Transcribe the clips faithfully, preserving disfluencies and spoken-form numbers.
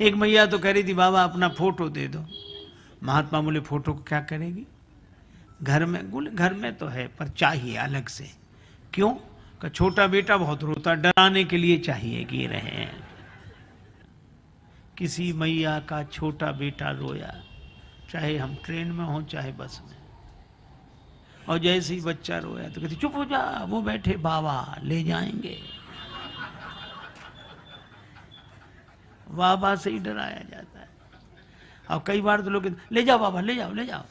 एक मैया तो कह रही थी बाबा अपना फोटो दे दो। महात्मा बोले फोटो को क्या करेगी? घर में, बोले घर में तो है पर चाहिए अलग से। क्यों? का छोटा बेटा बहुत रोता, डराने के लिए चाहिए कि ये रहे हैं। किसी मैया का छोटा बेटा रोया, चाहे हम ट्रेन में हो चाहे बस में, और जैसे ही बच्चा रोया तो कहती चुप हो जा, वो बैठे बाबा ले जाएंगे। बाबा से ही डराया जाता है। और कई बार तो लोग ले जाओ बाबा, ले जाओ ले जाओ,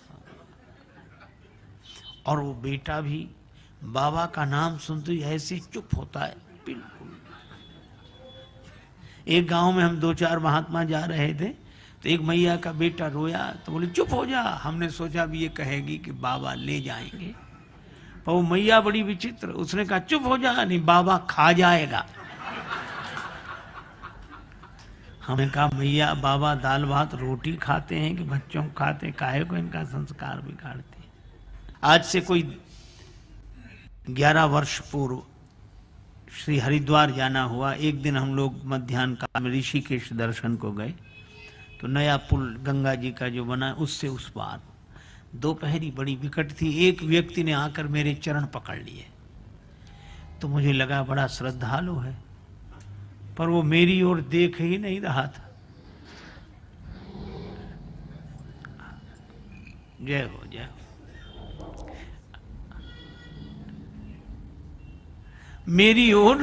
और वो बेटा भी बाबा का नाम सुनते ही ऐसे चुप होता है बिल्कुल। एक गांव में हम दो चार महात्मा जा रहे थे, तो एक मैया का बेटा रोया तो बोले चुप हो जा। हमने सोचा भी ये कहेगी कि बाबा ले जाएंगे, पर वो मैया बड़ी विचित्र, उसने कहा चुप हो जा, नहीं बाबा खा जाएगा। हमने कहा मैया बाबा दाल भात रोटी खाते हैं कि बच्चों को खाते, काहे को इनका संस्कार बिगाड़ते हैं। आज से कोई ग्यारह वर्ष पूर्व श्री हरिद्वार जाना हुआ। एक दिन हम लोग मध्याह्न काल में ऋषिकेश दर्शन को गए, तो नया पुल गंगा जी का जो बना उससे उस पार दोपहरी बड़ी विकट थी। एक व्यक्ति ने आकर मेरे चरण पकड़ लिए, तो मुझे लगा बड़ा श्रद्धालु है, पर वो मेरी ओर देख ही नहीं रहा था। जय हो जय हो। मेरी ओर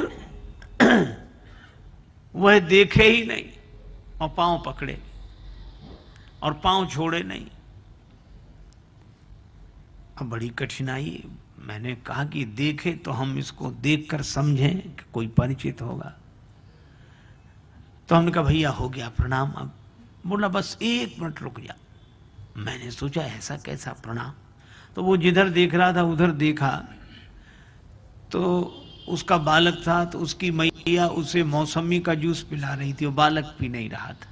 वह देखे ही नहीं और पांव पकड़े और पांव छोड़े नहीं। अब बड़ी कठिनाई। मैंने कहा कि देखे तो हम इसको देखकर समझें कि कोई परिचित होगा। तो हमने कहा भैया हो गया प्रणाम। अब बोला बस एक मिनट रुक जा। मैंने सोचा ऐसा कैसा प्रणाम, तो वो जिधर देख रहा था उधर देखा, तो उसका बालक था, तो उसकी मैया उसे मौसमी का जूस पिला रही थी, वो बालक पी नहीं रहा था।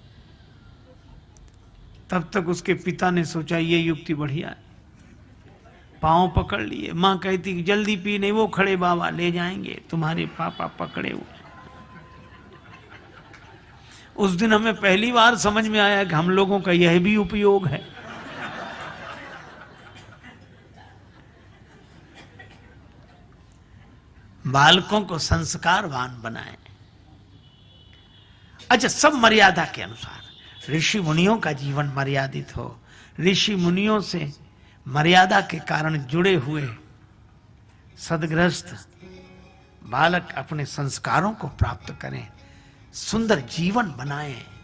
तब तक उसके पिता ने सोचा ये युक्ति बढ़िया, पांव पकड़ लिए। मां कहती कि जल्दी पी, नहीं वो खड़े बाबा ले जाएंगे, तुम्हारे पापा पकड़े हुए। उस दिन हमें पहली बार समझ में आया कि हम लोगों का यह भी उपयोग है। बालकों को संस्कारवान बनाए। अच्छा, सब मर्यादा के अनुसार। ऋषि मुनियों का जीवन मर्यादित हो, ऋषि मुनियों से मर्यादा के कारण जुड़े हुए सदगृहस्थ बालक अपने संस्कारों को प्राप्त करें, सुंदर जीवन बनाएं।